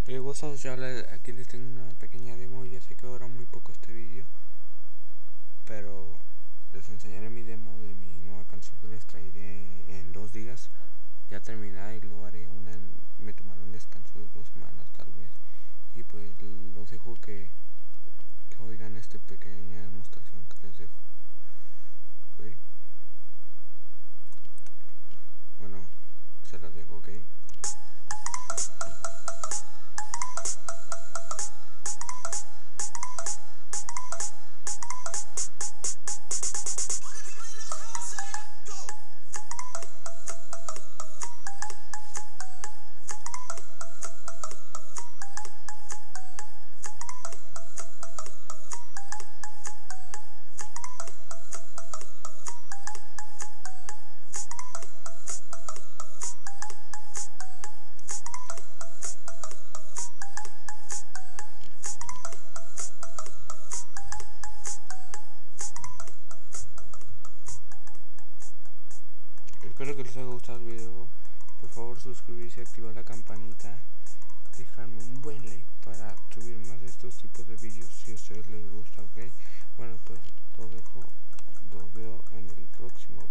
Gozos, aquí les tengo una pequeña demo. Ya sé que dura muy poco este vídeo, pero les enseñaré mi demo de mi nueva canción que les traeré en 2 días ya terminada, y lo haré me tomaré un descanso de 2 semanas tal vez, y pues los dejo que oigan esta pequeña demostración que les dejo. ¿Okay? Bueno, se las dejo, ¿ok? Espero que les haya gustado el video. Por favor, suscribirse y activar la campanita. Dejarme un buen like para subir más de estos tipos de vídeos si a ustedes les gusta, ¿ok? Bueno, pues los dejo, los veo en el próximo.